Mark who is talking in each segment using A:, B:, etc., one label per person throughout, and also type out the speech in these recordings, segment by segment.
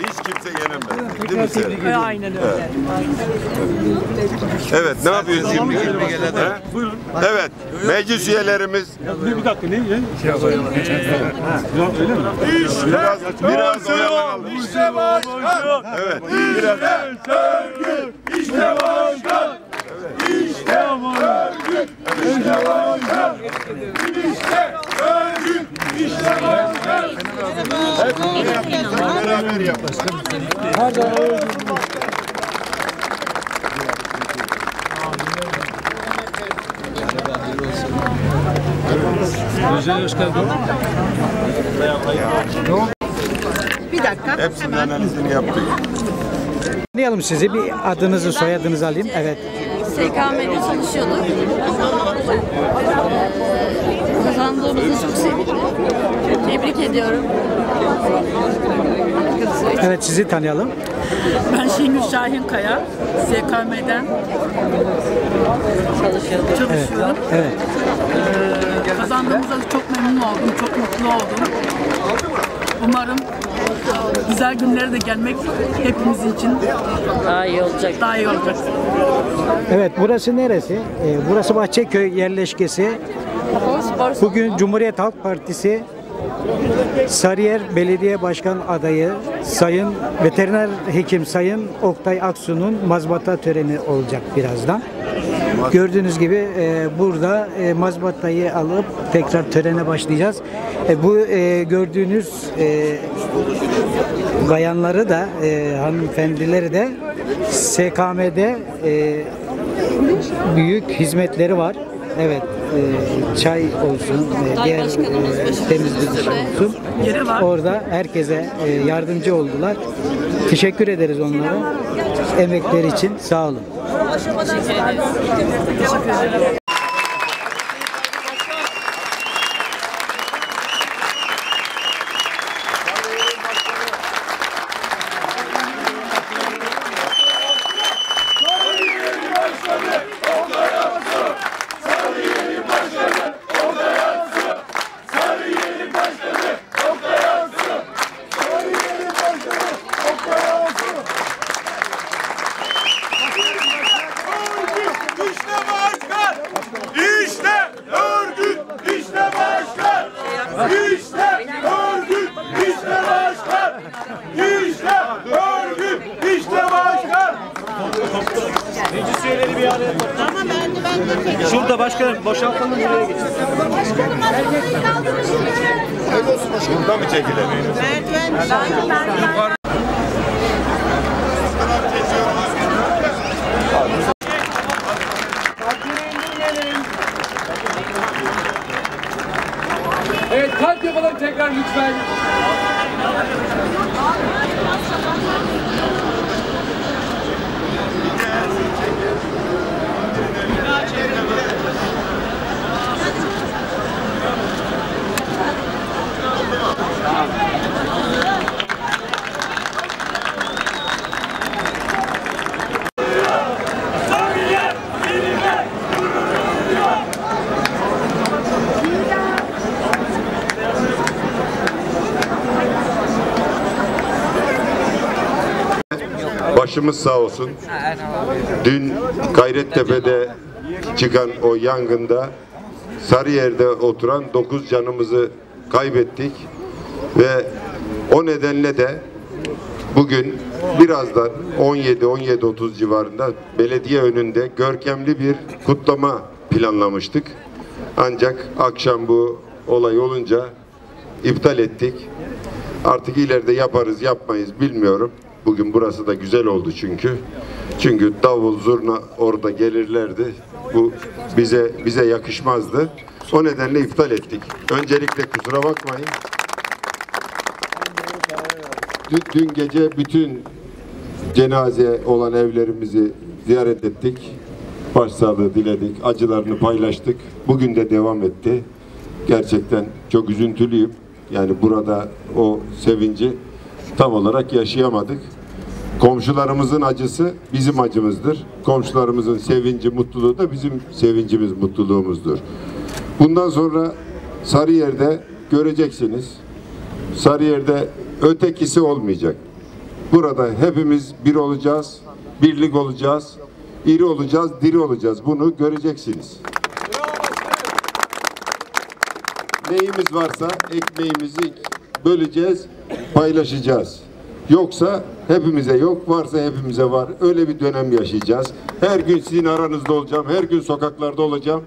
A: hiç kimse yenemez. Değil mi sen?
B: Aynen öyle.
A: Evet, ne yapıyoruz şimdi?
C: Buyurun.
A: Evet, meclis üyelerimiz
C: Bir dakika ne? Öyle mi?
A: biraz oyalanalım.
C: İşte başkan.
A: Evet, biraz.
C: İşte başkan. İşte örgüt. İşte başkan. İşte örgüt. İşte başkan.
A: Beraber yapalım.
B: Bir dakika.
A: Hepsinin analizini yaptık.
D: Tanıyalım sizi. Bir adınızı, soyadınızı alayım. Evet.
E: SKM'de çalışıyorduk. Kazandığımızı çok sevindim. Tebrik ediyorum.
D: Evet, sizi tanıyalım.
B: Ben Şengül Şahinkaya. SKM'den çalışıyorum.
D: Evet.
B: Kazandığımızda çok memnun oldum. Çok mutlu oldum. Umarım güzel günlere de gelmek hepimiz için
E: Daha iyi olacak.
B: daha iyi olacak.
D: Evet, burası neresi? Burası Bahçeköy yerleşkesi. Bugün Cumhuriyet Halk Partisi Sarıyer Belediye Başkan adayı Sayın Veteriner Hekim Sayın Oktay Aksu'nun mazbata töreni olacak birazdan. Gördüğünüz gibi burada mazbatayı alıp tekrar törene başlayacağız. Bu gördüğünüz bayanları da hanımefendileri de SKM'de büyük hizmetleri var. Evet, çay olsun, diğer temizlik olsun. Orada herkese yardımcı oldular. Teşekkür ederiz onlara. Emekleri için sağ olun.
B: Teşekkür ederim.
C: Şurada başkanım boşaltalım buraya geçelim.
A: Burada mı çekilemeyiz?
F: Evet, kalp yapalım tekrar lütfen.
A: Başımız sağ olsun. Dün Gayrettepe'de çıkan o yangında Sarıyer'de oturan 9 canımızı kaybettik ve o nedenle de bugün birazdan 17-17:30 civarında belediye önünde görkemli bir kutlama planlamıştık. Ancak akşam bu olay olunca iptal ettik. Artık ileride yaparız yapmayız bilmiyorum. Bugün burası da güzel oldu çünkü. Çünkü davul zurna orada gelirlerdi. Bu bize yakışmazdı. O nedenle iptal ettik. Öncelikle kusura bakmayın. Dün gece bütün cenaze olan evlerimizi ziyaret ettik. Başsağlığı diledik. Acılarını paylaştık. Bugün de devam etti. Gerçekten çok üzüntülüyüm. Yani burada o sevinci tam olarak yaşayamadık. Komşularımızın acısı bizim acımızdır. Komşularımızın sevinci, mutluluğu da bizim sevincimiz, mutluluğumuzdur. Bundan sonra Sarıyer'de göreceksiniz. Sarıyer'de ötekisi olmayacak. Burada hepimiz bir olacağız, birlik olacağız, iri olacağız, diri olacağız. Bunu göreceksiniz. Neyimiz varsa ekmeğimizi böleceğiz, paylaşacağız. Yoksa hepimize yok, varsa hepimize var. Öyle bir dönem yaşayacağız. Her gün sizin aranızda olacağım, her gün sokaklarda olacağım.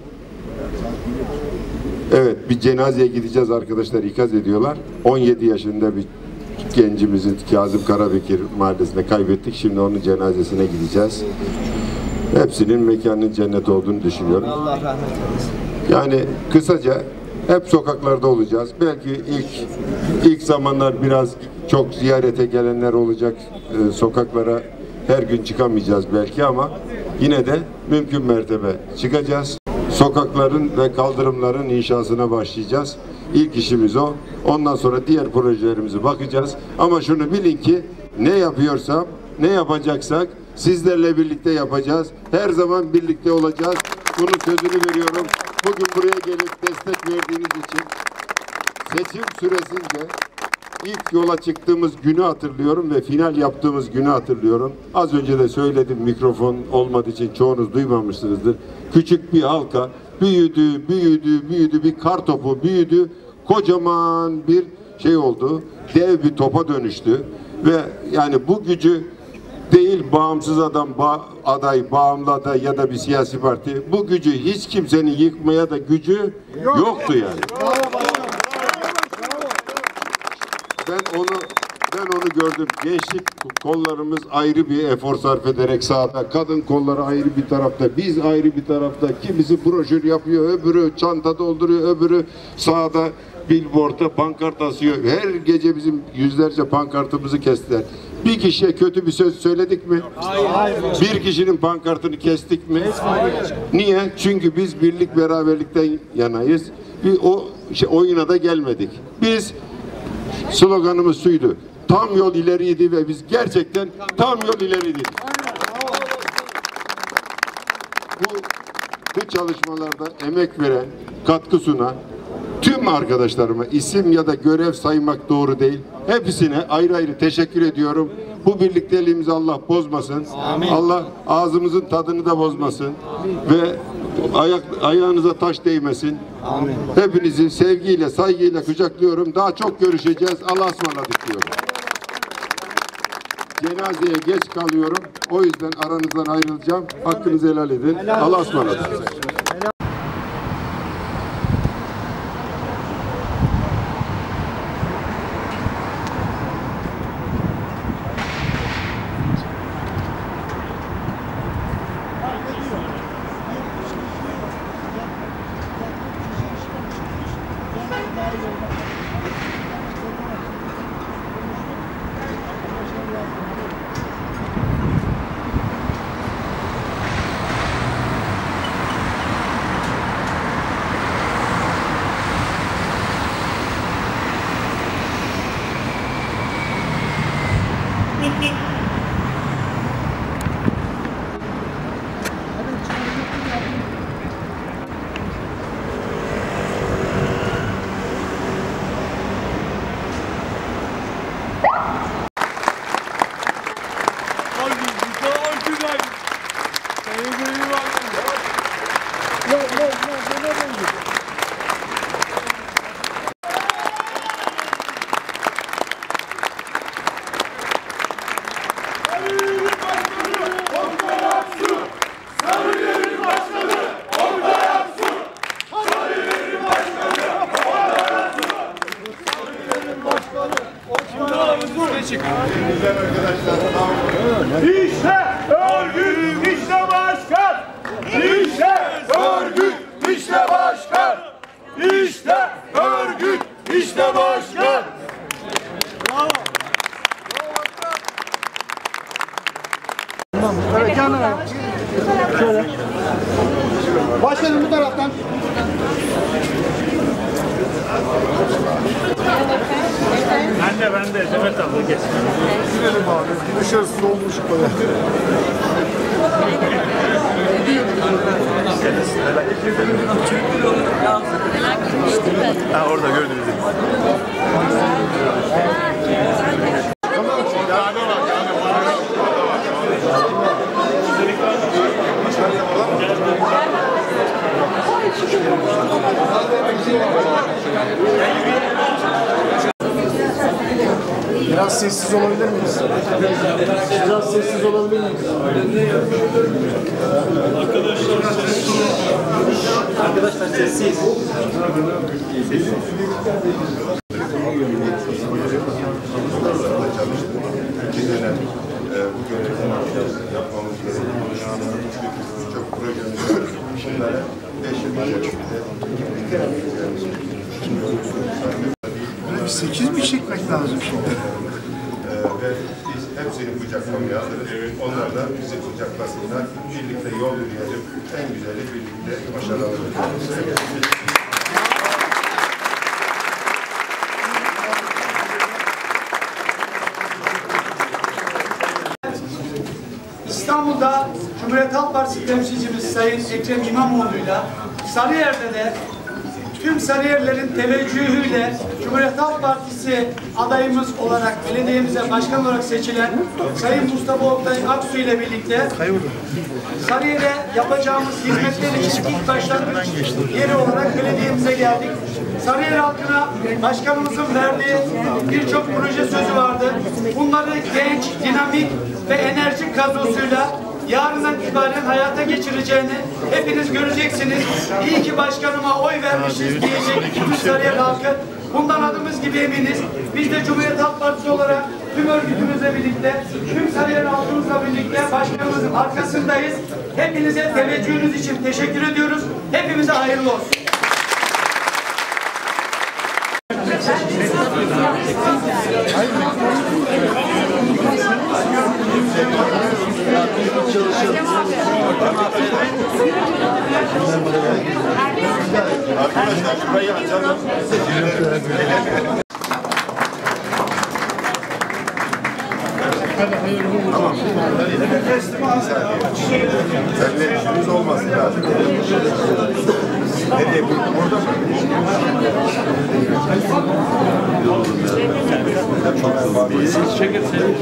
A: Evet, bir cenazeye gideceğiz arkadaşlar, ikaz ediyorlar. 17 yaşında bir gencimizi Kazım Karabekir mahallesinde kaybettik. Şimdi onun cenazesine gideceğiz. Hepsinin mekanının cennet olduğunu düşünüyorum.
C: Allah rahmet eylesin.
A: Yani kısaca hep sokaklarda olacağız. Belki ilk zamanlar biraz çok ziyarete gelenler olacak. Sokaklara her gün çıkamayacağız belki ama yine de mümkün mertebe çıkacağız. Sokakların ve kaldırımların inşasına başlayacağız. İlk işimiz o. Ondan sonra diğer projelerimize bakacağız. Ama şunu bilin ki ne yapıyorsam, ne yapacaksak sizlerle birlikte yapacağız. Her zaman birlikte olacağız. Bunun sözünü veriyorum. Bugün buraya gelip destek verdiğiniz için seçim süresince ilk yola çıktığımız günü hatırlıyorum ve final yaptığımız günü hatırlıyorum. Az önce de söyledim, mikrofon olmadığı için çoğunuz duymamışsınızdır. Küçük bir halka büyüdü, bir kar topu büyüdü. Kocaman bir şey oldu. Dev bir topa dönüştü. Ve yani bu gücü değil bağımsız aday, bağımlı aday ya da bir siyasi parti. Bu gücü hiç kimsenin yıkmaya da gücü yoktu yani. Ben onu gördüm. Gençlik kollarımız ayrı bir efor sarf ederek sahada, kadın kolları ayrı bir tarafta, biz ayrı bir tarafta. Kimisi broşür yapıyor, öbürü çanta dolduruyor, öbürü sahada billboardta pankart asıyor. Her gece bizim yüzlerce pankartımızı kestiler. Bir kişiye kötü bir söz söyledik mi? Hayır. Bir kişinin pankartını kestik mi? Hayır. Niye? Çünkü biz birlik beraberlikten yanayız. O oyuna da gelmedik. Biz sloganımız şuydu. Tam yol ileriydi ve biz gerçekten tam yol ileriydik. Bu çalışmalarda emek veren, katkı sunan tüm arkadaşlarıma isim ya da görev saymak doğru değil. Hepsine ayrı ayrı teşekkür ediyorum. Bu birlikteliğimizi Allah bozmasın. Amin. Allah ağzımızın tadını da bozmasın. Amin. Ve ayağınıza taş değmesin. Amin. Hepinizi sevgiyle, saygıyla kucaklıyorum. Daha çok görüşeceğiz. Allah'a ısmarladık diyorum. Cenazeye geç kalıyorum. O yüzden aranızdan ayrılacağım. Hakkınızı helal edin. Allah'a ısmarladık.
C: İşte örgüt, işte başkan. İşte örgüt, işte başkan. İşte örgüt, işte başkan. Bravo.
G: Evet, yanına. Şöyle. Başlayalım bu taraftan.
C: Ben de Demet abla geç.
G: Gidelim abi. Dışarısı dolmuş böyle.
C: Ha, orada gördünüz.
G: Biraz sessiz olabilir miyiz? Biraz sessiz olabilir miyiz? Arkadaşlar sessiz.
A: İki dönem bu görevden yapmamız gerekiyor. Çok projemiz var. Bunlara 5 yıl içerisinde
G: 8 mi çekmek lazım şimdi?
A: ve biz hepsini kucaklamaya hazırız. Onlar da bizi kucaklasınlar. Birlikte yol yürüyelim. En güzeli birlikte başaralım.
H: İstanbul'da Cumhuriyet Halk Partisi temsilcimiz Sayın Ekrem İmamoğlu'yla Sarıyer'de de tüm Sarıyerlerin teveccühüyle Cumhuriyet Halk Partisi adayımız olarak belediyemize başkan olarak seçilen Sayın Mustafa Oktay Aksu ile birlikte Sarıyer'e yapacağımız hizmetler için ilk başlangıç yeri olarak belediyemize geldik. Sarıyer halkına başkanımızın verdiği birçok proje sözü vardı. Bunları genç, dinamik ve enerjik kadrosuyla yarından itibaren hayata geçireceğini hepiniz göreceksiniz. İyi ki başkanıma oy vermişiz diyecek tüm Sarıyer halkı. Bundan adımız gibi eminiz. Biz de Cumhuriyet Halk Partisi olarak tüm örgütümüzle birlikte, tüm Sarıyer halkımızla birlikte başkanımızın arkasındayız. Hepinize teveccühünüz için teşekkür ediyoruz. Hepimize hayırlı olsun.
A: Arkadaşlar şurayı açalım. Tamam. Seninle işimiz olmasın lazım. Nereye bu? Orada mı? Çok çekerseniz.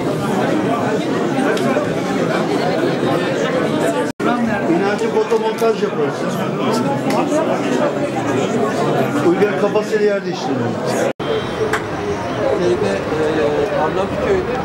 G: İnançlı fotomontaj yapıyoruz. Uygar kafasıyla yer değiştiriyor.
F: Arnavutköy'de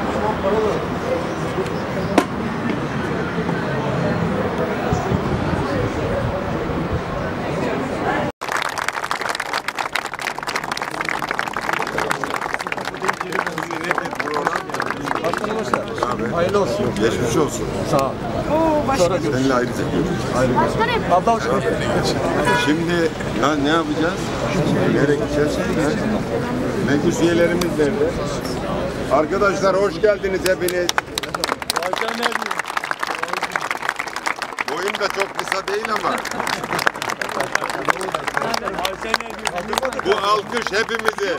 A: Hayırlı olsun. Geçmiş olsun. Sağ ol. Seninle ayrıca görüşürüz. Şimdi ya ne yapacağız? Nereye gideceğiz? Meclis üyelerimiz nerede? Arkadaşlar hoş geldiniz hepiniz. Boyum da çok kısa değil ama. Bu alkış hepimizi.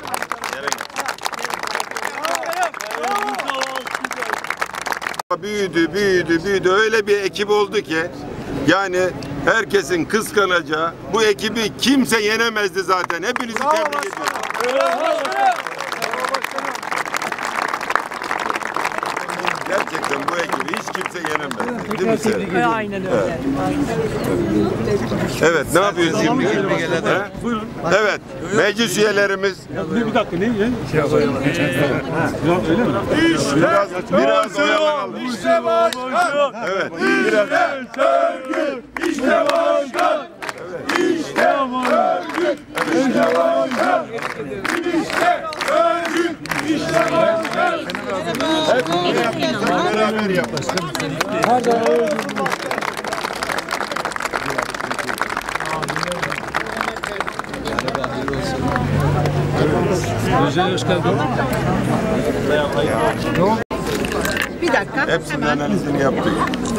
A: Büyüdü. Öyle bir ekip oldu ki yani herkesin kıskanacağı bu ekibi kimse yenemezdi zaten. Hepinizi tebrik ediyorum. Gerçekten bu ekibi hiç kimse yenemezdi. Değil mi sen?
B: Aynen öyle.
A: Evet, ne yapıyoruz şimdi? Evet, meclis üyelerimiz.
C: Bir dakika ne?
A: Biraz oyalanalım.
C: İşte başkan.
A: Evet, biraz.
C: Örgüt. İşte başkan. İşte örgüt. İşte başkan. İşte örgüt. İşte başkan.
A: Beraber yapalım.
B: Bir dakika.
A: Hepsinin analizini yaptık.